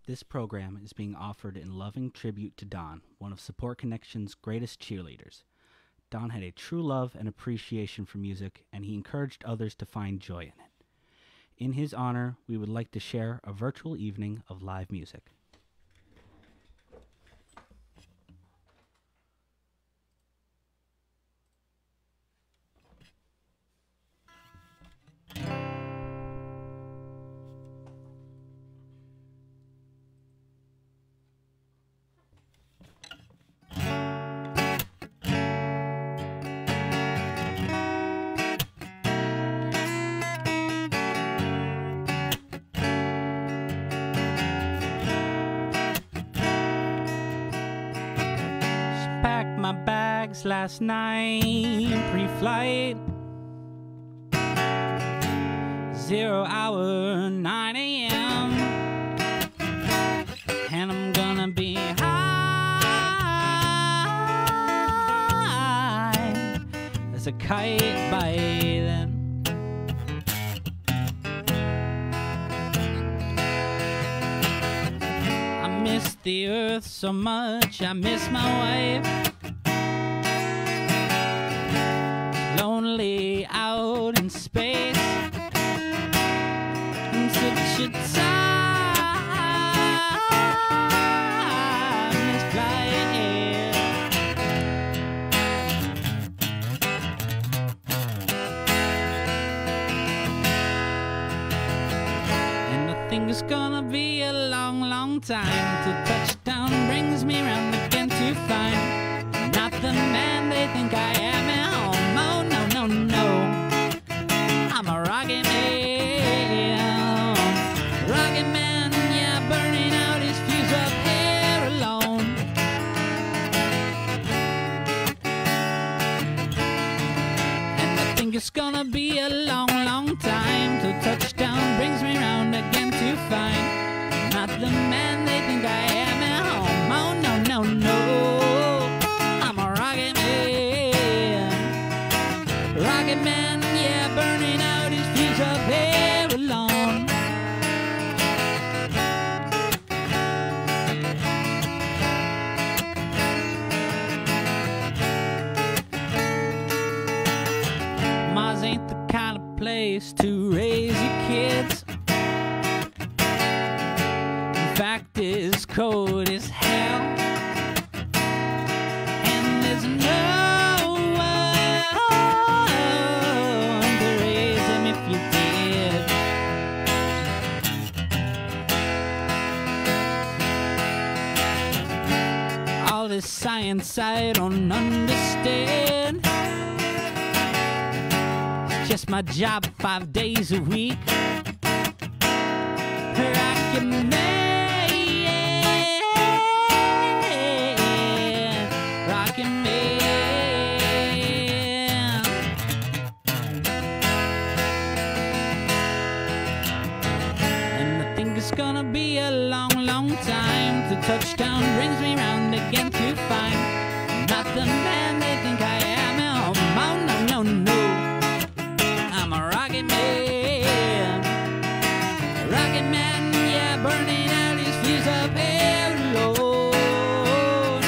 This program is being offered in loving tribute to Don, one of Support Connection's greatest cheerleaders. Don had a true love and appreciation for music, and he encouraged others to find joy in it. In his honor, we would like to share a virtual evening of live music. My bags last night, pre-flight, 0 hour, 9 a.m. And I'm gonna be high as a kite by then. I miss the earth so much, I miss my wife. Lonely out in space, and such a timeless flight here. And I think it's gonna be a long, long time till touchdown brings me round again to find not the man they think I am at home. No, I'm a rocket man. Rocket man, yeah, burning out his fuse up here alone. And I think it's gonna be a long, long time till touchdown brings me round again to find not the man they think I am at home. Oh, no, I'm a rocket man. Rocket man, yeah, burning out his fuse up here alone. Mars ain't the kind of place to raise your kids. In fact, it's cold as hell. And there's no science I don't understand. It's just my job 5 days a week. Rocket man, rocket man. And I think it's gonna be a long, long time till touchdown brings me round again to find not the man they think I am at home. Oh, no, I'm a rocket man. Rocket man, yeah, burning out his fuse up here alone.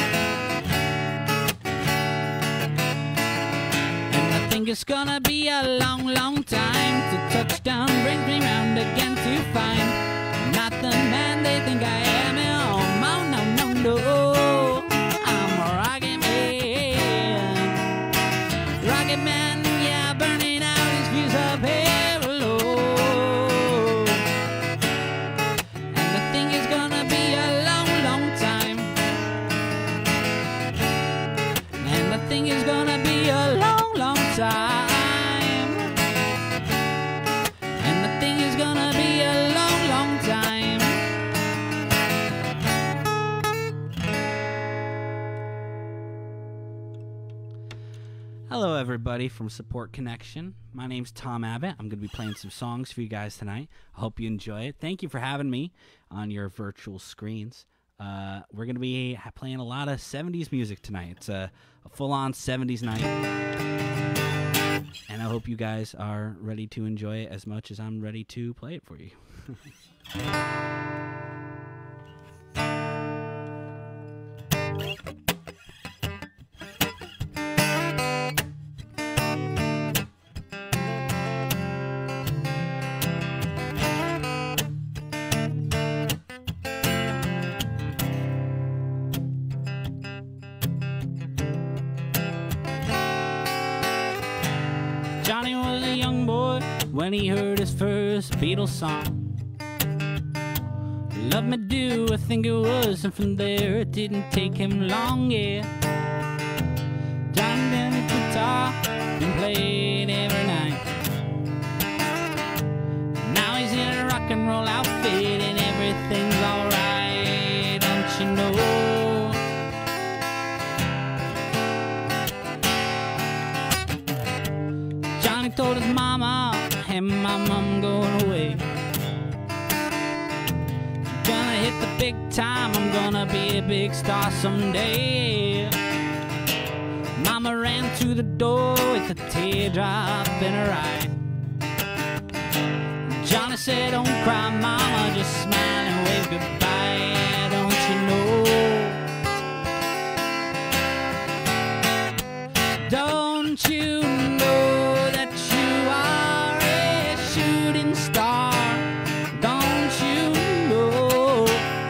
And I think it's gonna be a long, long time till touchdown brings me round again to find not the man they think I am at home. Oh, no, I'm a rocket man. Rocket man, yeah, burning out his fuse up here alone. And I think it's gonna be a long, long time. And I think it's gonna be a long, long time. And I think it's gonna be a long, long time. Hello, everybody from Support Connection. My name's Tom Abbott. I'm going to be playing some songs for you guys tonight. I hope you enjoy it. Thank you for having me on your virtual screens. We're going to be playing a lot of 70s music tonight. It's a full-on 70s night. And I hope you guys are ready to enjoy it as much as I'm ready to play it for you. Johnny was a young boy when he heard his first Beatles song. Love Me Do, I think it was, and from there it didn't take him long, yeah. Johnny played the guitar and played every night. Now he's in a rock and roll outfit and everything's alright, don't you know? Johnny told his mama, hey mama, I'm going away. Gonna hit the big time, I'm gonna be a big star someday. Mama ran to the door with a teardrop in her eye. Johnny said, don't cry mama, just smile and wave goodbye, don't you know? Don't you know that you are a shooting star? Don't you know?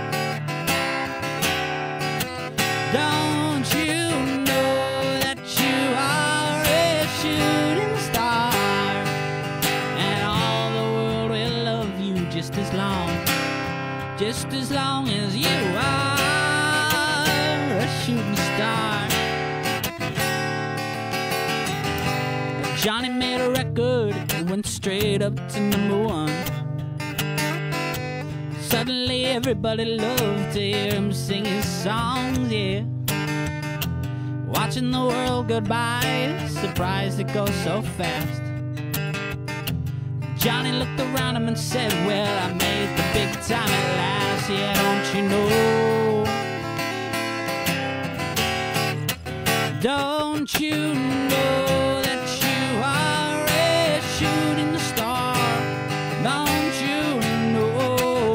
Don't you know that you are a shooting star? And all the world will love you just as long as you are a shooting star. Johnny made a record, it went straight up to #1. Suddenly everybody loved to hear him sing his songs, yeah. Watching the world go by, surprised it goes so fast. Johnny looked around him and said, well, I made the big time at last, yeah, don't you know? Don't you know that you are a shooting star? Don't you know?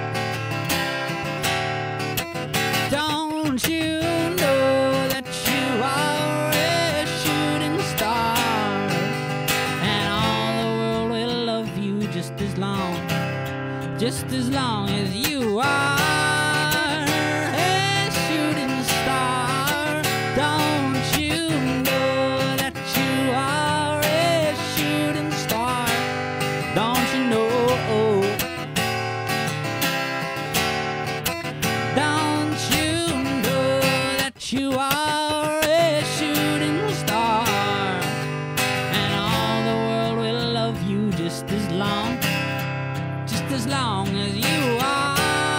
Don't you know that you are a shooting star? And all the world will love you just as long as you are a shooting star. Don't you know that you are a shooting star? Don't you know? Don't you know that you are a shooting star? And all the world will love you just as long as you are.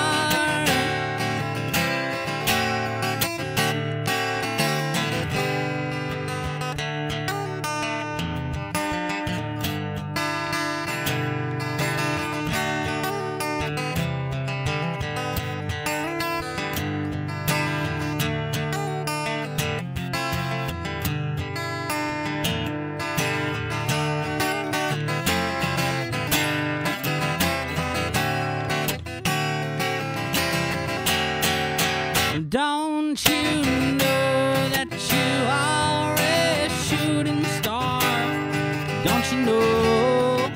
Don't you know that you are a shooting star? Don't you know?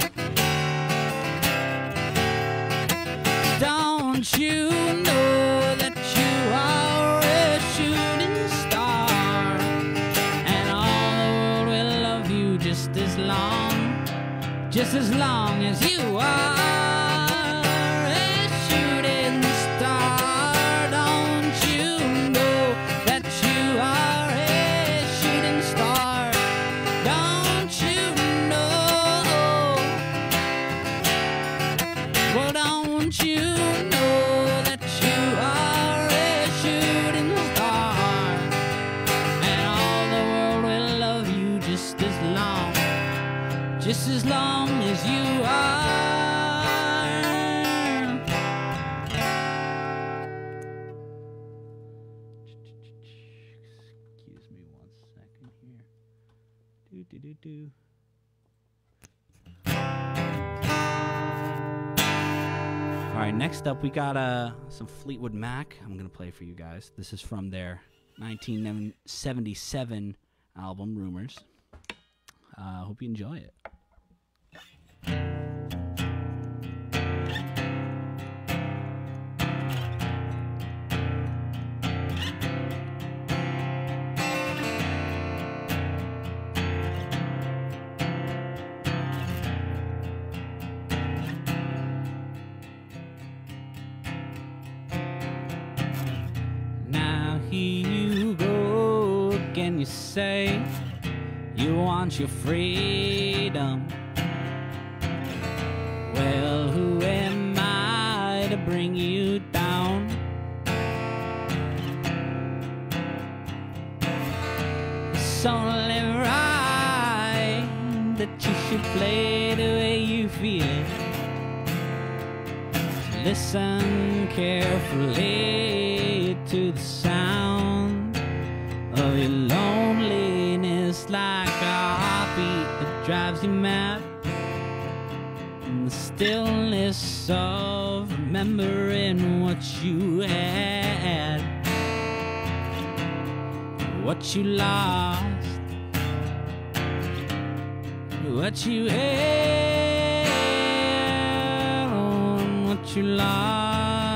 Don't you know that you are a shooting star? And all the world will love you just as long as you are a shooting star. Don't you know that you are a shooting star? Don't you know? Well, don't you know that you are a shooting star? And all the world will love you just as long as you are. Excuse me 1 second here. All right, next up we got some Fleetwood Mac. I'm gonna play for you guys. This is from their 1977 album, Rumors. Hope you enjoy it. You say you want your freedom. Well, who am I to bring you down? It's only right that you should play the way you feel. So listen carefully to the sound of your loneliness, like a heartbeat that drives you mad. In the stillness of remembering what you had, what you lost, what you had, what you lost.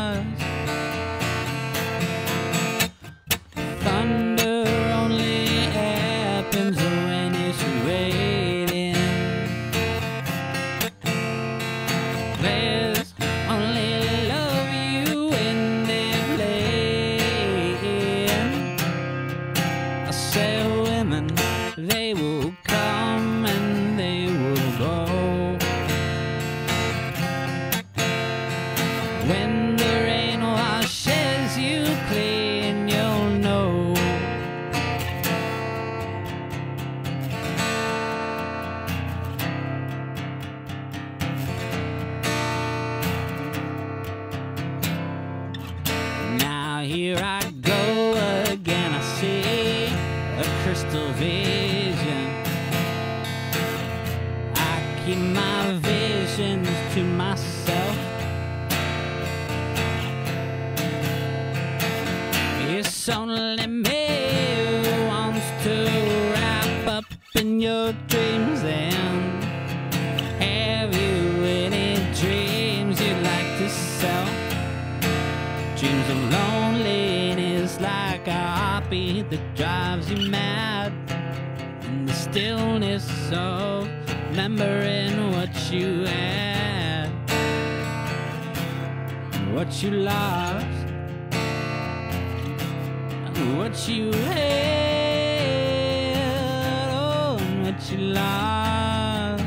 Thunder only happens when it's raining. Players only love you when they're playing. I say women, they will come and they will go. When the rain washes you clean, you'll know. Here I go again, I see a crystal vision. I keep my visions to myself. It's only me who wants to wrap up in your dreams. And have you any dreams you'd like to sell? Dreams of loneliness, like a heartbeat that drives you mad. In the stillness of remembering what you had, what you lost, what you had, oh, what you lost.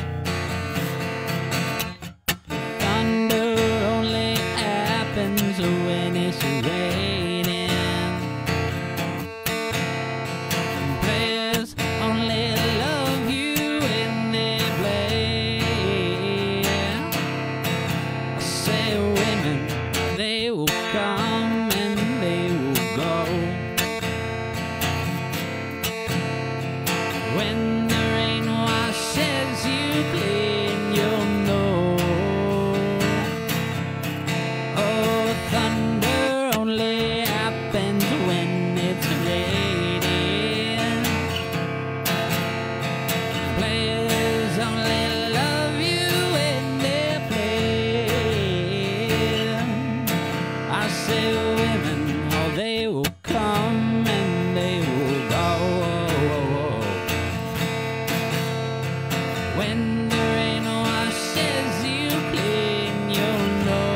Thunder only happens when it's raining. Players only love you when they play. I say women, they will come and they will go. When the rain washes you clean, you'll know. Oh, thunder only happens when it's raining. Players only love you when they're playing. I say women, oh, they will come and they will go. When the rain washes you clean, you'll know.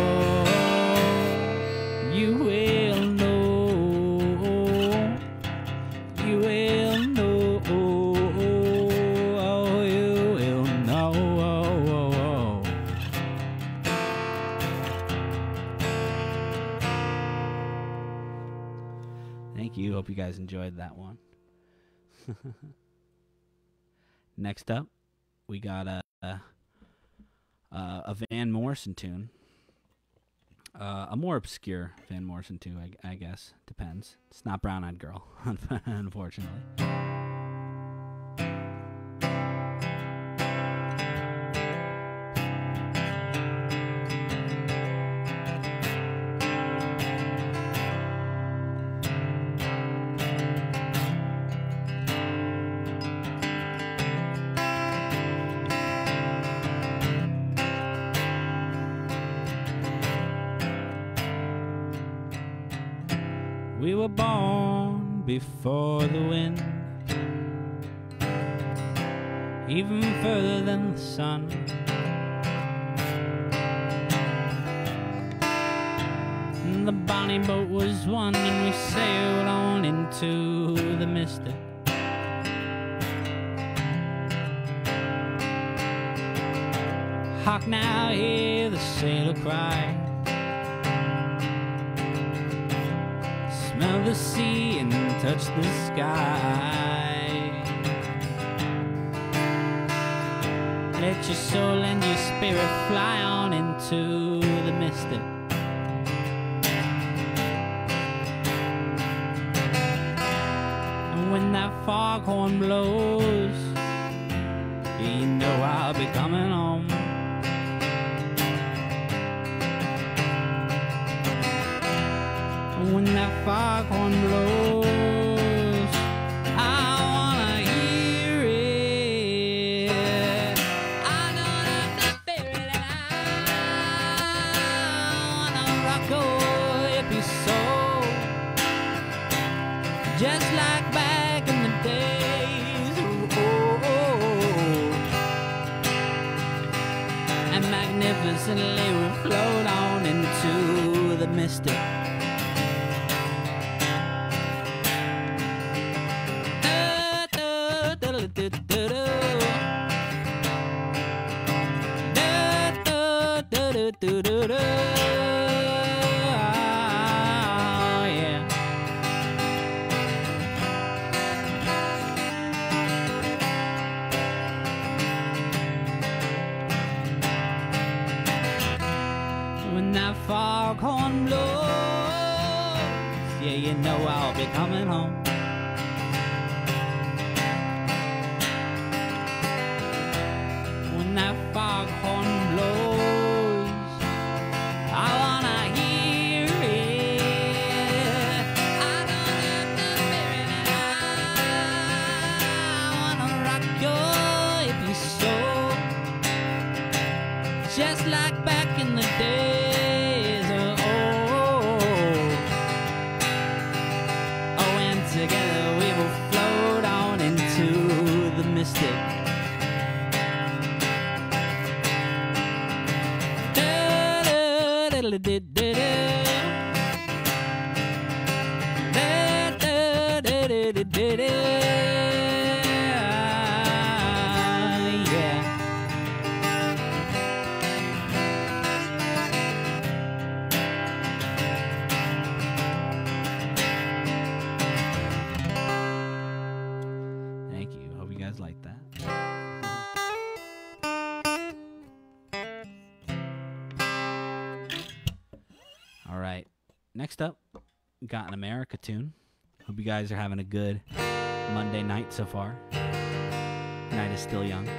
You will know. You will know. Oh, you will know. Thank you. Hope you guys enjoyed that one. Next up, we got a Van Morrison tune. A more obscure Van Morrison tune, I guess. Depends. It's not Brown Eyed Girl, unfortunately. We were born before the wind, even further than the sun. And the bonnie boat was one, and we sailed on into the mystic. Hark now, hear the sailor cry. Smell the sea and touch the sky. Let your soul and your spirit fly on into the mystic. And when that foghorn blows, you know I'll be coming home. When that foghorn blows, I wanna hear it. I know that the spirit, and I wanna rock your hippie soul, just like back in the days. And magnificently we float on into the mystic. When that foghorn blows, yeah, you know I'll be coming home. When that foghorn blows, I wanna hear it. I know that the spirit, and I wanna rock your hippie soul, just like back in the days. Together we will float on into the mystic. Like that. All right, next up, we got an America tune. Hope you guys are having a good Monday night so far. Night is still young.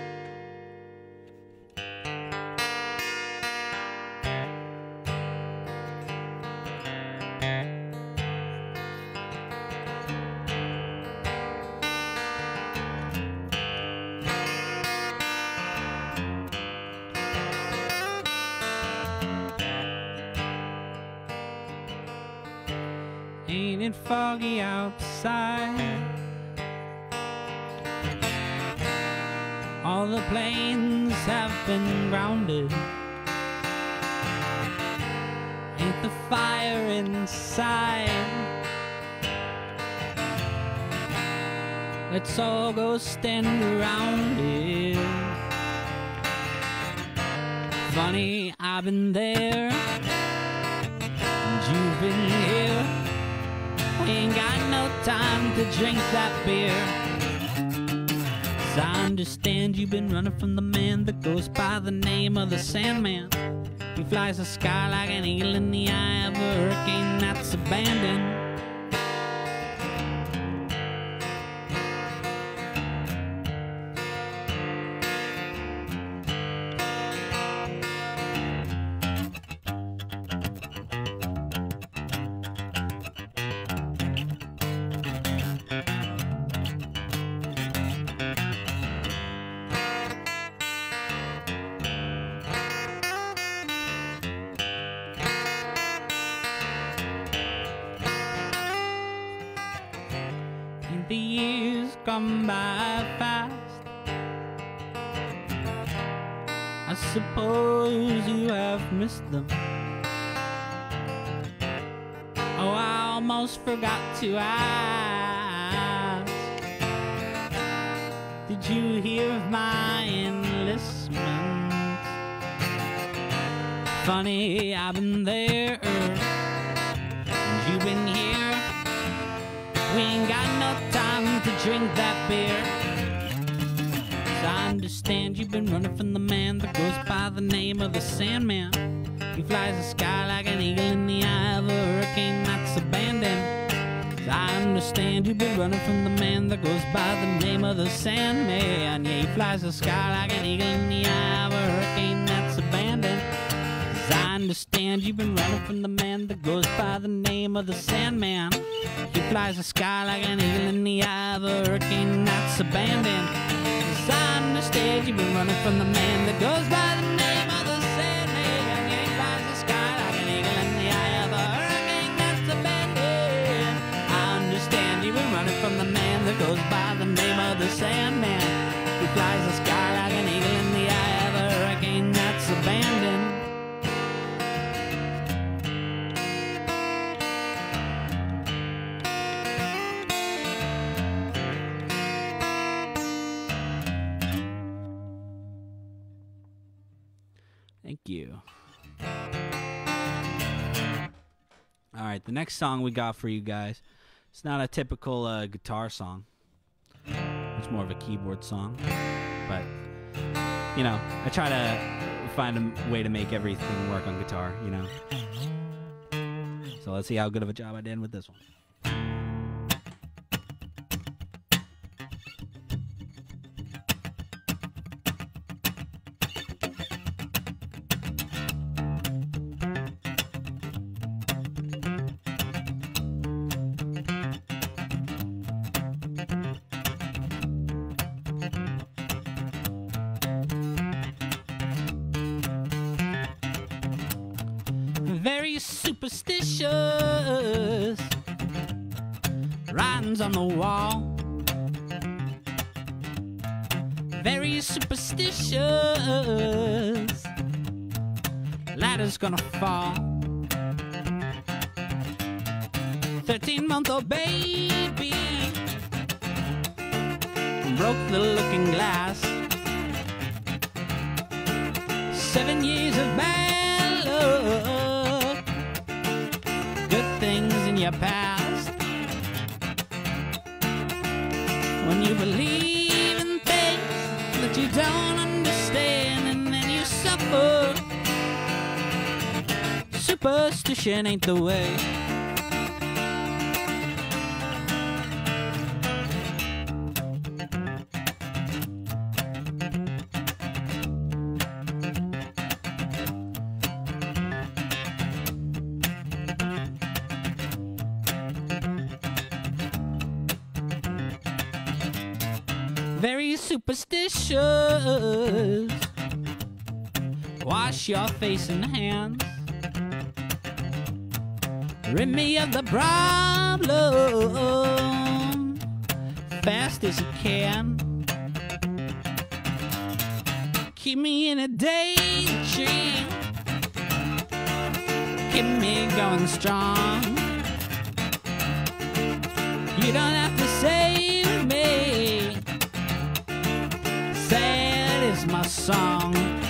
Ain't it foggy outside? All the planes have been grounded. Ain't the fire inside? Let's all go stand around it. Funny, I've been there, and you've been here. We ain't got no time to drink that beer. 'Cause I understand you've been running from the man that goes by the name of the Sandman. He flies the sky like an eagle in the eye of a hurricane that's abandoned. The years come by fast. I suppose you have missed them. Oh, I almost forgot to ask. Did you hear of my enlistment? Funny, I've been there, and you've been here. We ain't got no time to drink that beer. 'Cause I understand you've been running from the man that goes by the name of the Sandman. He flies the sky like an eagle in the eye of a hurricane that's abandoned. 'Cause I understand you've been running from the man that goes by the name of the Sandman. Yeah, he flies the sky like an eagle in the eye of a hurricane that's abandoned. 'Cause I understand you've been running from the man that goes by the name of the Sandman. He flies the sky like an eagle in the eye of a hurricane that's abandoned. 'Cause I understand you've been running from the man that goes by the name of the Sandman. Yeah, he flies the sky like an eagle in the eye of a hurricane that's abandoned. I understand you've been running from the man that goes by the name of the Sandman. He flies the sky like an eagle in the eye of a hurricane that's abandoned. Thank you. All right, the next song we got for you guys, it's not a typical guitar song. It's more of a keyboard song. But, you know, I try to find a way to make everything work on guitar, you know. So let's see how good of a job I did with this one. Very superstitious writings on the wall. Very superstitious ladder's gonna fall. 13-month-old baby broke the looking glass. 7 years of bad luck, good things in your past. When you believe in things that you don't understand, and then you suffer, superstition ain't the way. Very superstitious. Wash your face and hands. Rid me of the problem fast as you can. Keep me in a daydream. Keep me going strong. You don't have to save me. Sad is my song.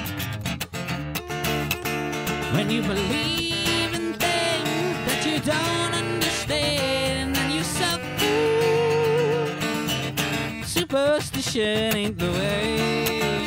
When you believe in things that you don't understand, and then you suffer, superstition ain't the way.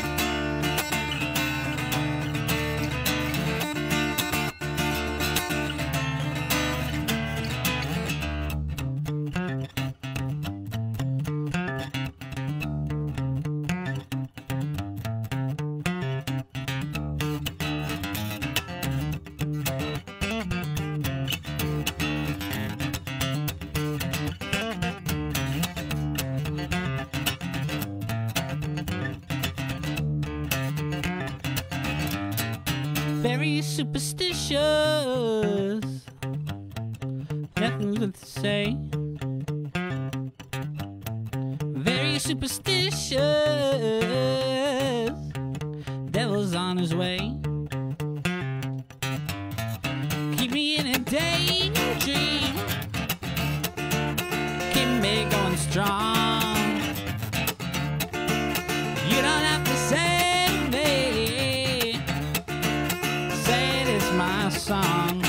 Very superstitious. Nothing good to say. superstitious. Devil's on his way. Keep me in a daydream. Keep me going strong. You don't have to save me. Say it is my song.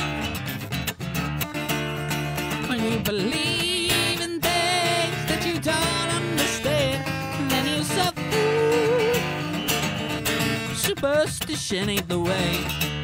When you believe in things that you don't understand, then you suffer. Superstition ain't the way.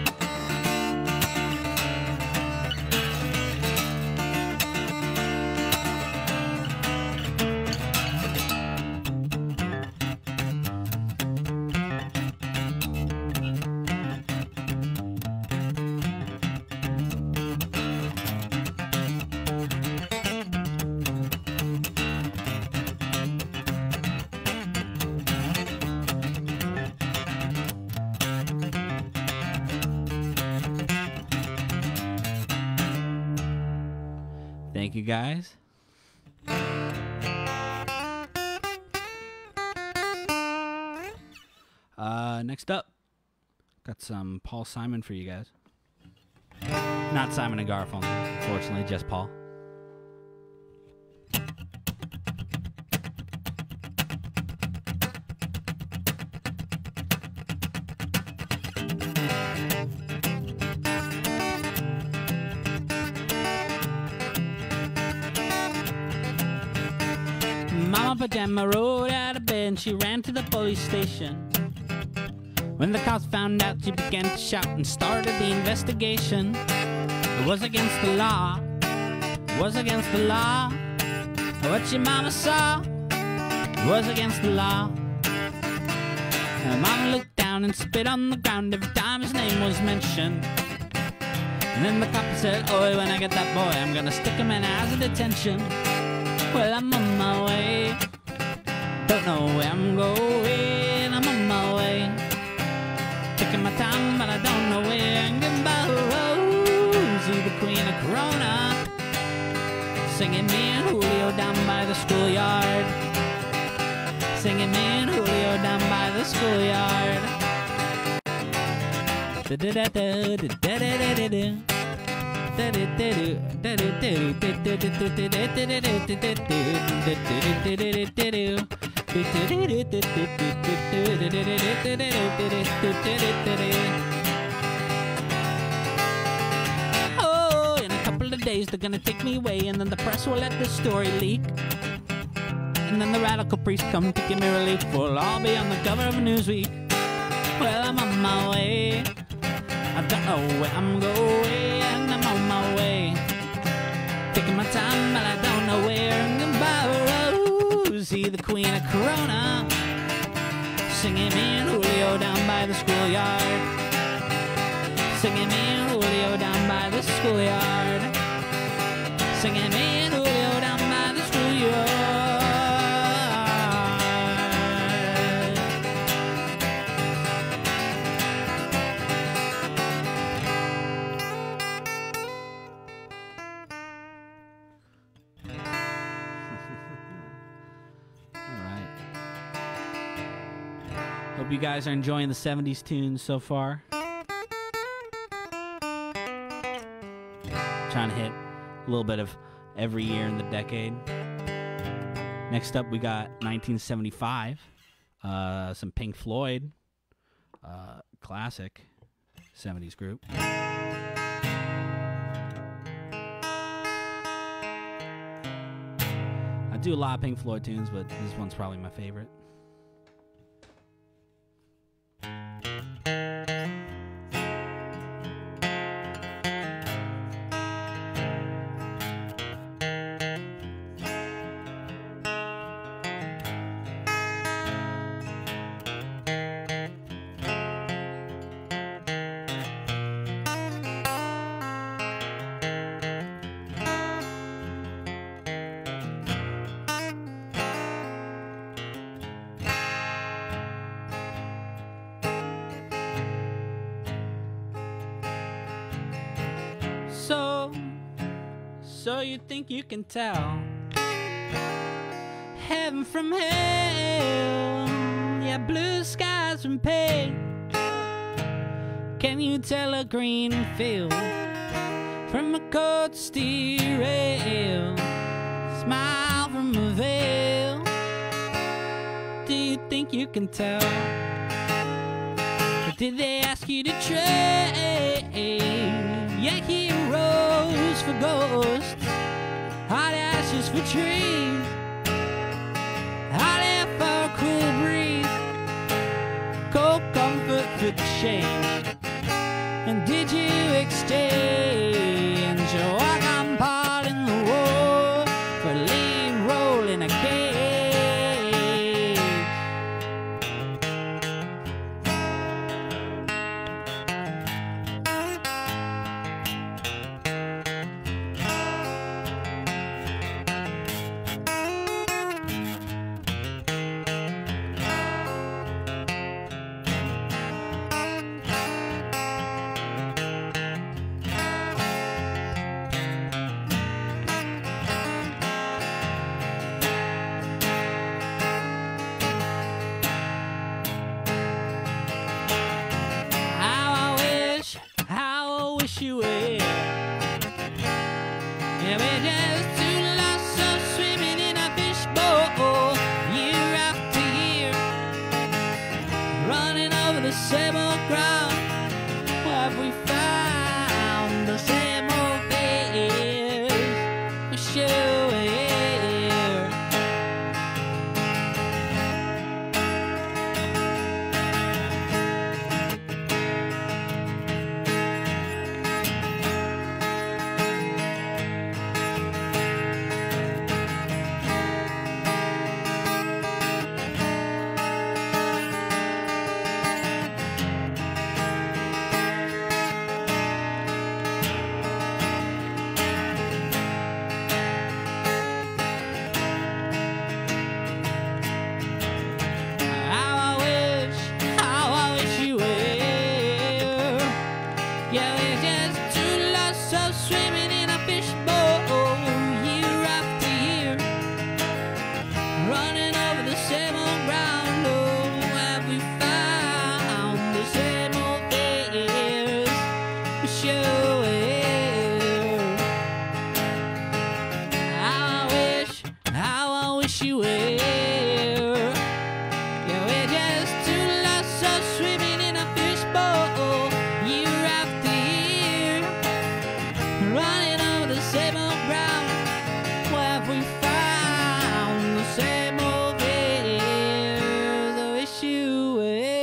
Thank you, guys. Next up, got some Paul Simon for you guys. Not Simon and Garfunkel, unfortunately, just Paul. Mama Pajama rolled out of bed and she ran to the police station. When the cops found out, she began to shout and started the investigation. It was against the law. It was against the law. What your mama saw was against the law. And mama looked down and spit on the ground every time his name was mentioned. And then the cop said, "Oi, when I get that boy, I'm gonna stick him in hours of detention." Well, I'm on my way. Don't know where I'm going. I'm on my way. Taking my time, but I don't know where. Goodbye, Rosie, the queen of Corona. Singing me and Julio down by the schoolyard. Singing me and Julio down by the schoolyard. Oh, in a couple of days they're gonna take me away, and then the press will let the story leak. And then the radical priest come to give me relief. Well, I'll be on the cover of Newsweek. Well, I'm on my way. I don't know where I'm going. I'm on my way. Taking my time, but I don't know where. Goodbye, Rosie, the queen of Corona. Singing me and Julio down by the schoolyard. Singing me and Julio down by the schoolyard. Singing me and Julio down by the schoolyard. Hope you guys are enjoying the 70s tunes so far. Trying to hit a little bit of every year in the decade. Next up, we got 1975. Some Pink Floyd. Classic 70s group. I do a lot of Pink Floyd tunes, but this one's probably my favorite. So you think you can tell? Heaven heaven from hell, yeah, blue skies from pale. Can you tell a green field from a cold steel rail? Smile from a veil. Do you think you can tell? Or did they ask you to trade your heroes for ghosts, hot ashes for trees, hot air for a cool breeze, cold comfort for change? And did you exchange your welcome part in the war for a lead role in a cage? You will. Yeah, we're just two lost souls swimming in a fishbowl, year after year, running over the same old ground. What have we found? The same old face. Wish you were here. Swimming in a fishbowl, year after year, running over the same old ground. Oh, have we found the same old face? We sure will. How I wish you were. Yeah, we're just two lost souls swimming in a fishbowl, year after year, running over the same old ground. Where have we found the same old fears? I wish you were.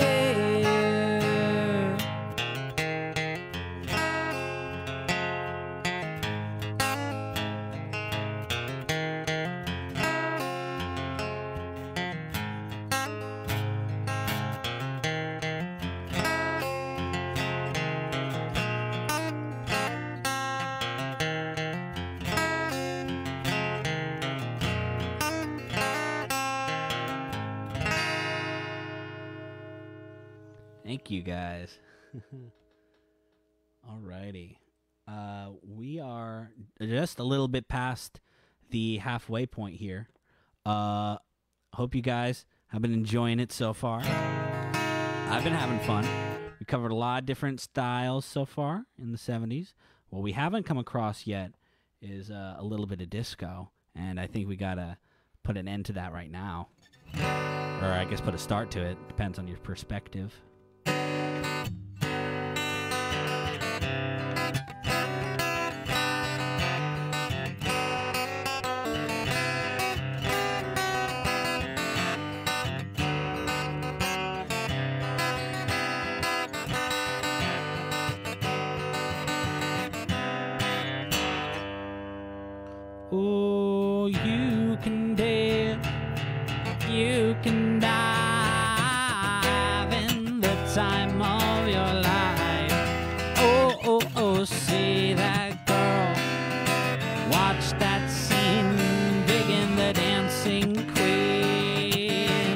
Thank you, guys. Alrighty. We are just a little bit past the halfway point here. Hope you guys have been enjoying it so far. I've been having fun. We covered a lot of different styles so far in the 70s. What we haven't come across yet is a little bit of disco, and I think we gotta put an end to that right now. Or I guess put a start to it. Depends on your perspective. Oh, you can dance, you can dive in the time of your life. Oh, oh, oh, see that girl, watch that scene, digging the dancing queen.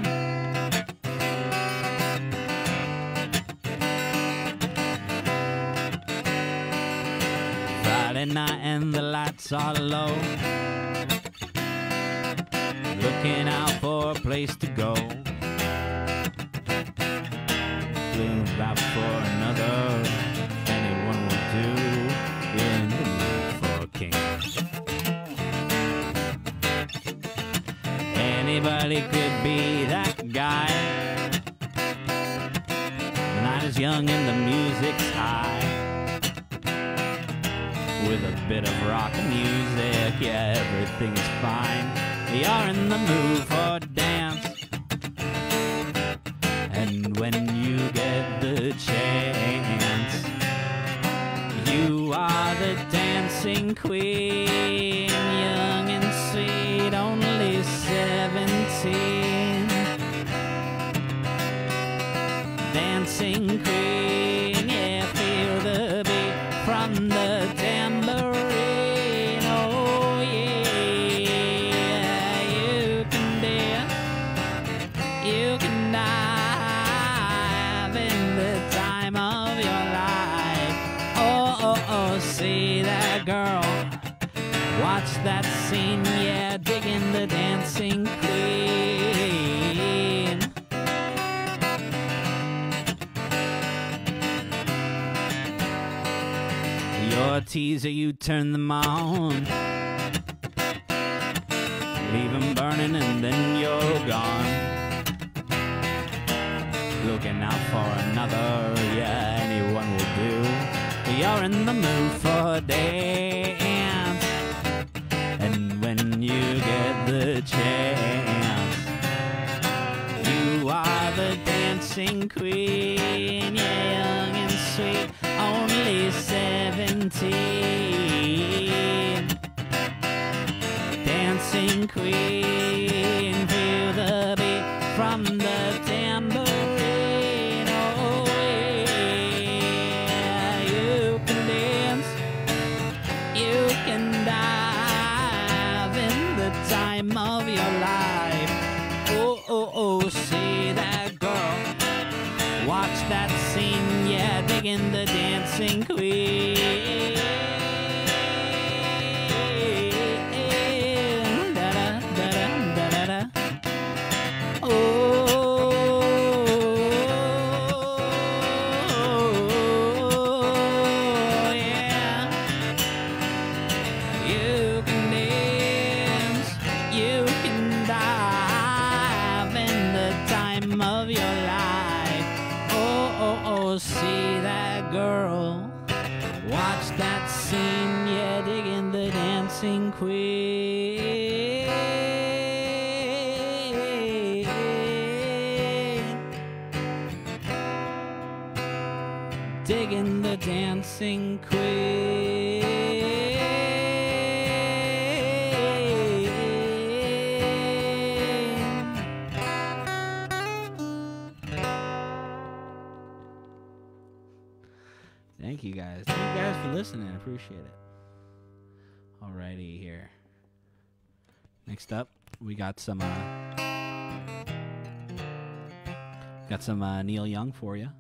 Friday night and the lights are low, looking out for for a place to go. Live out for another, anyone will do. In the mood for a king. Anybody could be that guy. The night is young and the music's high. With a bit of rock music, yeah, everything's fine. You're in the mood for dance. And when you get the chance, you are the dancing queen, young and sweet, only 17. Dancing queen, yeah, feel the beat from the tambourine. Oh yeah, you can dance, you can dive in the time of your life. Oh, see that girl, watch that scene, yeah, digging the dancing queen. Your teaser, you turn them on, leave them burning and then you're gone. Looking out for another, yeah, anyone will do. You're in the mood for dance. And when you get the chance, you are the dancing queen, yeah, young and sweet, only 17. Dancing queen, feel the beat from the tambourine. Oh yeah, you can dance, you can dive in the time of your life. Oh, see that girl, watch that scene, yeah, digging the dancing queen. Da-da, da-da, da-da-da. Oh, yeah. You can dance, you can dive in the time of your life. Oh, see that girl, watch that scene, yeah, digging the dancing queen. Digging the dancing queen. Thank you guys. Thank you guys for listening. I appreciate it. Alrighty, here. Next up, we got some Neil Young for you.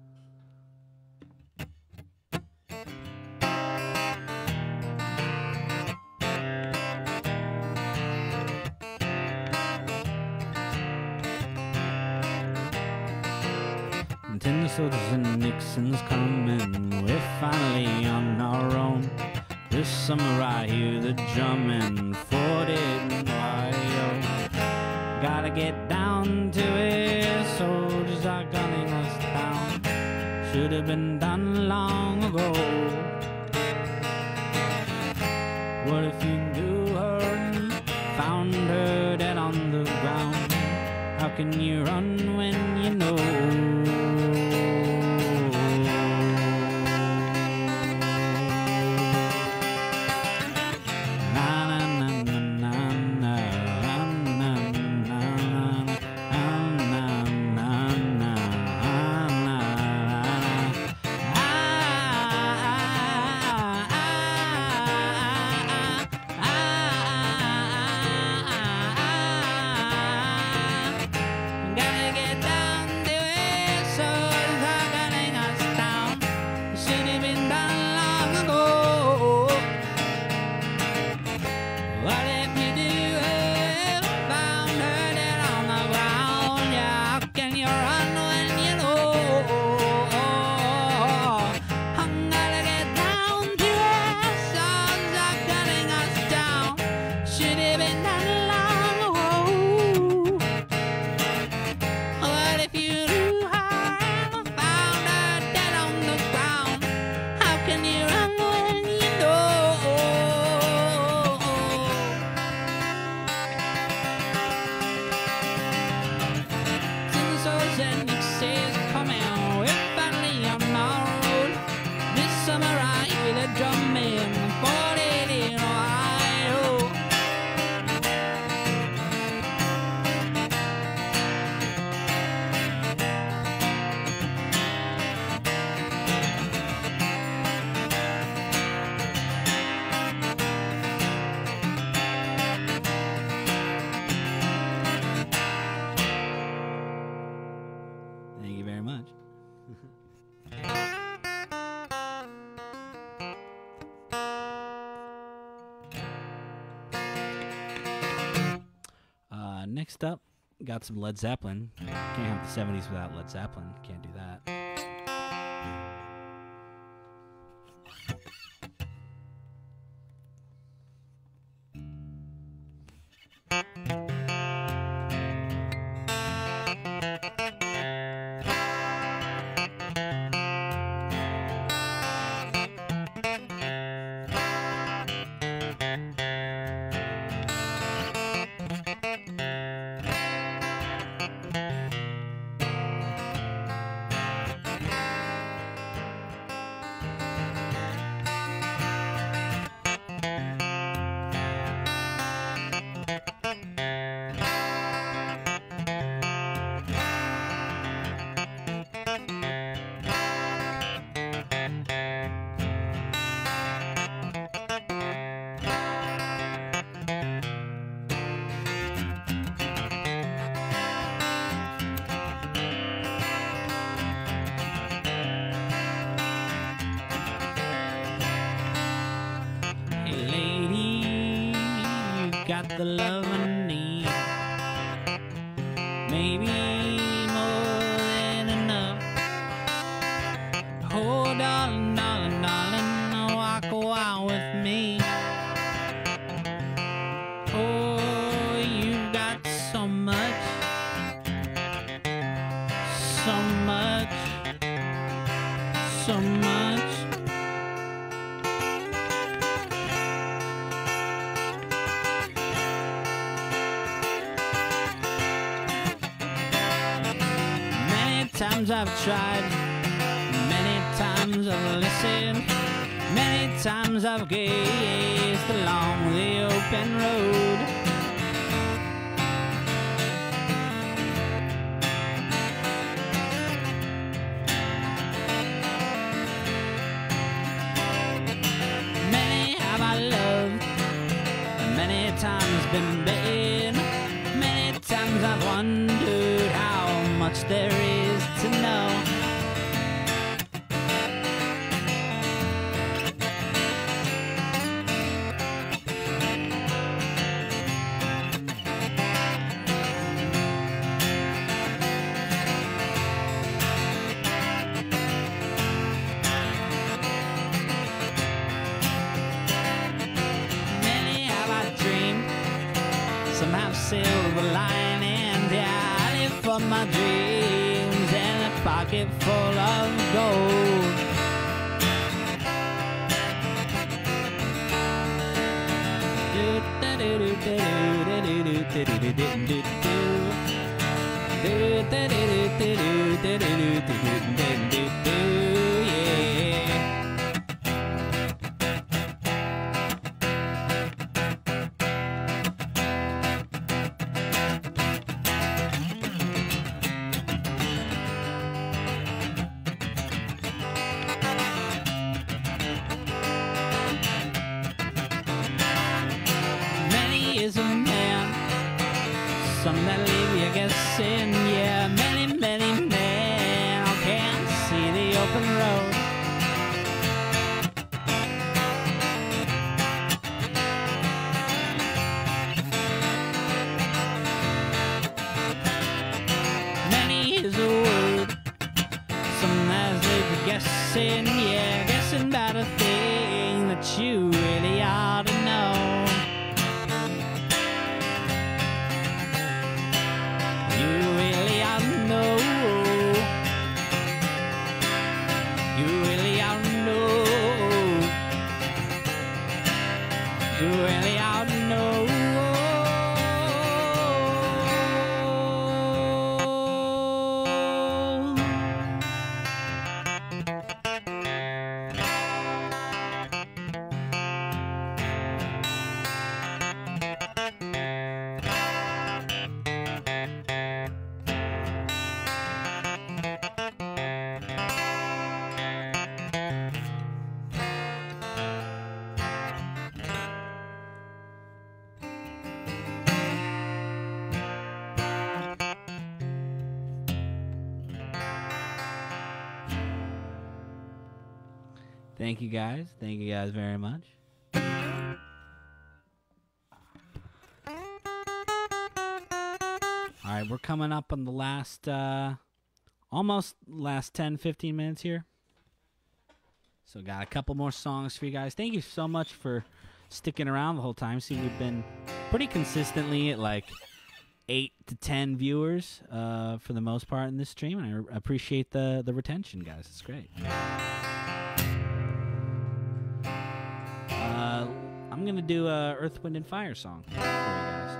And Tender Soldiers and Nixon's coming. We're finally on our own. This summer I hear the drumming. 40 Ohio. Gotta get down to it. Soldiers are gunning us down. Should have been done long ago. What if you knew her and found her dead on the ground? How can you run when you know? Next up, got some Led Zeppelin. Can't have the 70s without Led Zeppelin. Can't do that. Got the love I need, maybe more than enough. Oh, darling, darling, darling, walk a while with me. Oh, you got so much, so much, so much. Times I've tried, many times I've listened, many times I've gazed along the open road. Many have I loved, many times been bitten, many times I've wondered how much there is to know. Many have I dreamed, some have silver linings, yeah, I live for my dreams and a pocket full of gold. Is a man, some that leave you guessing, yeah, many, many men can't see the open road. Many is a word, some that leave you guessing, yeah, guessing about a thing that you really ought to know. You really ought to know. Thank you guys. Thank you guys very much. right, we're coming up on the last, almost last 10, 15 minutes here. So got a couple more songs for you guys. Thank you so much for sticking around the whole time. See, we've been pretty consistently at like 8 to 10 viewers for the most part in this stream, and I appreciate the retention, guys. It's great. I'm gonna do a Earth, Wind, and Fire song for you guys.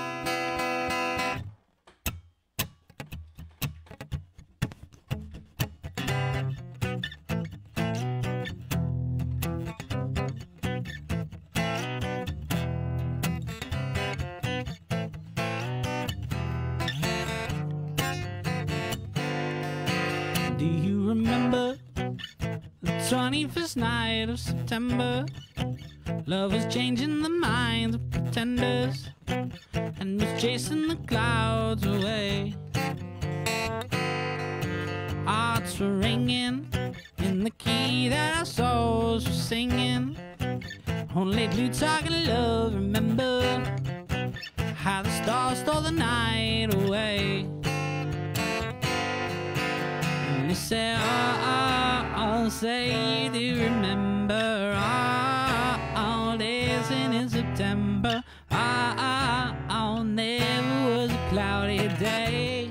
Do you remember the 21st night of September? Love was changing the minds of pretenders and was chasing the clouds away. Hearts were ringing in the key that our souls were singing. Only blue talking love, remember how the stars stole the night away. And you say, oh, say you do remember, dancing in September. Never was a cloudy day.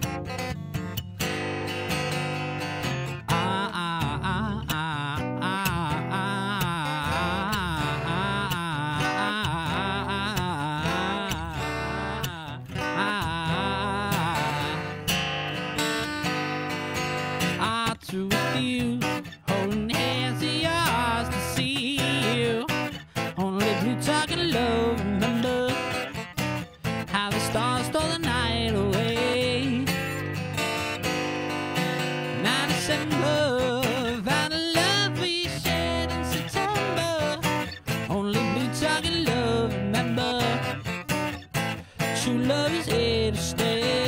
Through with you, holding hands in yours to see you. Only blue talking love, remember how the stars stole the night away. 9 December, found a love we shared in September. Only blue talking love, remember true love is here to stay.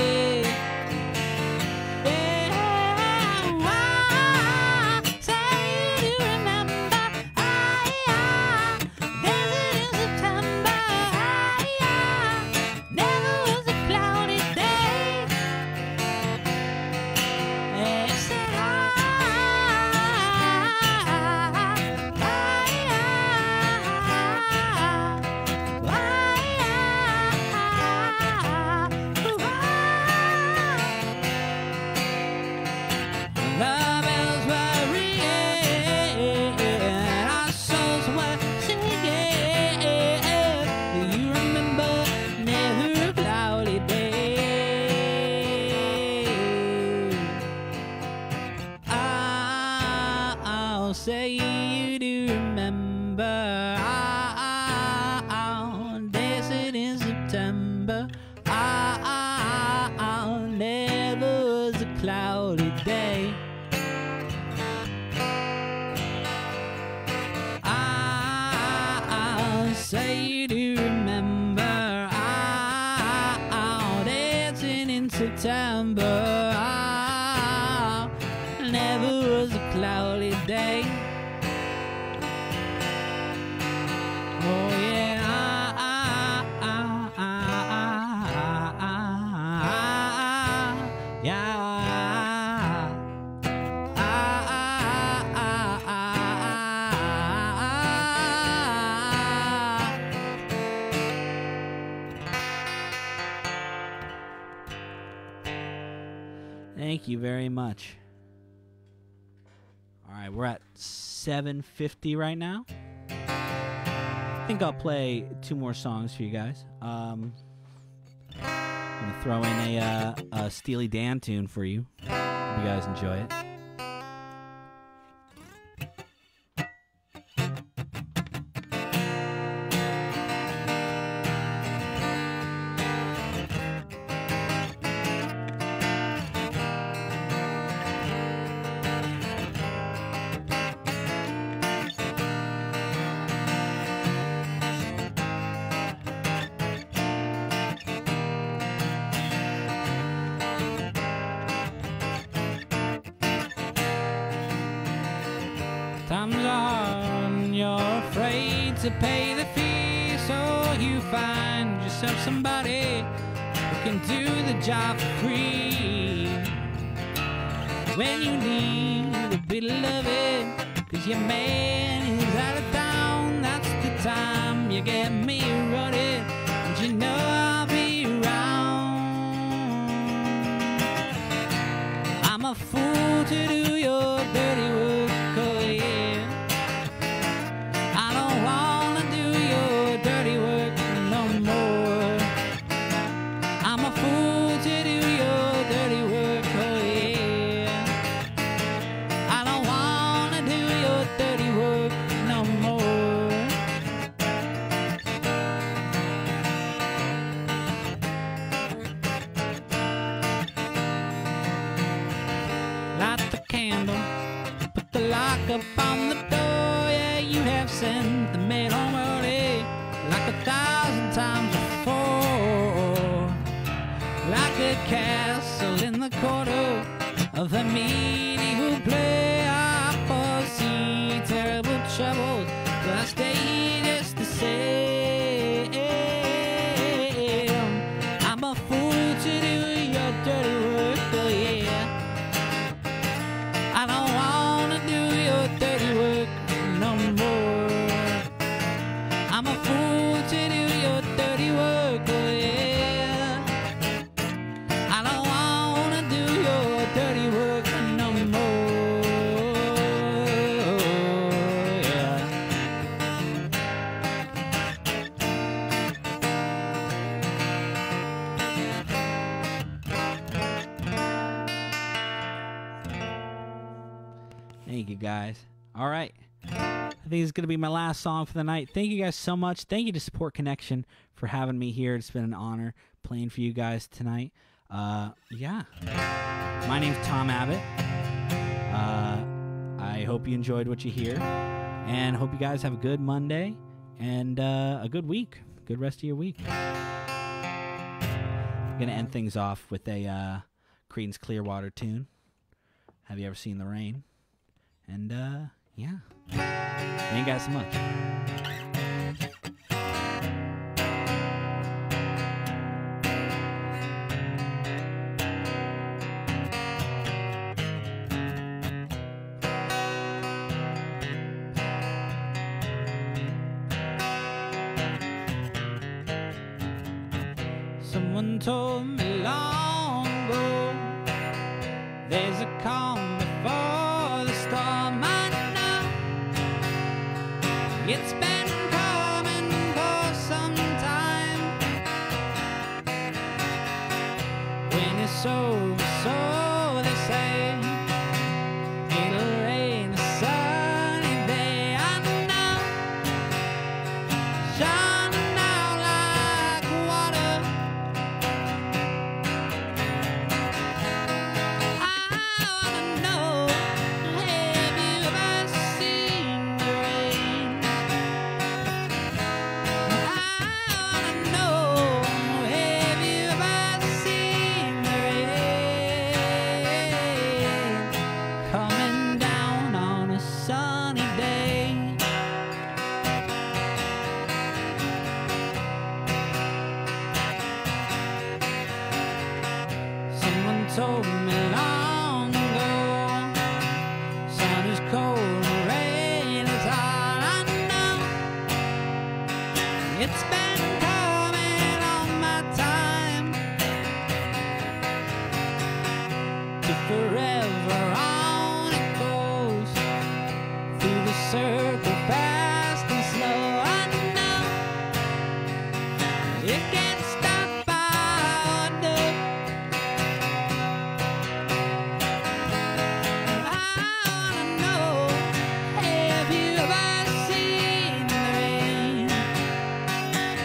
Say you do remember, dancing in September. Never was a cloudy day. Say you do remember, dancing in September. Never was a cloudy day. Oh yeah. Yeah. Thank you very much. All right, we're at 7:50 right now. I think I'll play 2 more songs for you guys. I'm gonna throw in a Steely Dan tune for you. Hope you guys enjoy it. Times are and you're afraid to pay the fee, so you find yourself somebody who can do the the job for free. When you need a bit of loving, 'cause your man is out of town, that's the time you get me running, and you know I'll be around. I'm a fool to do your dirty work, oh yeah. I don't wanna do your dirty work no more. I'm a fool to do your dirty work, oh yeah. I don't wanna do your dirty work no more. Light the candle, put the lock up on the door. Yeah, you have sent the mail home early, like 1,000 times before. Like a castle in the quarter of the medieval play, I foresee terrible troubles, but I stay just the same. I'm a fool to do your dirty work, oh yeah. I don't wanna do your dirty work no more. I'm a fool to do your dirty work, oh yeah. I don't wanna do your dirty work no more. Yeah. Thank you guys. All right. I think it's going to be my last song for the night. Thank you guys so much. Thank you to Support Connection for having me here. It's been an honor playing for you guys tonight. Yeah. My name's Tom Abbott. I hope you enjoyed what you hear, and hope you guys have a good Monday and a good week. Good rest of your week. I'm going to end things off with a Creedence Clearwater tune. Have you ever seen the rain? And, yeah. Thank you guys so much. Someone told me long ago, there's a calm before the storm. I know it's been coming for some time. When it's over, so they say, it'll rain a sunny day. I know, shining out like water. I wanna know, have you ever seen the rain? I wanna know, have you ever seen the rain coming down on a sunny day? Someone told me long ago, sun is cold and rain is hot. I know it's been coming all my time. To forever on it goes, through the circle fast and slow. I know it can't stop. I know. I wanna know, have you ever seen the rain?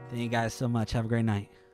Thank you guys so much. Have a great night.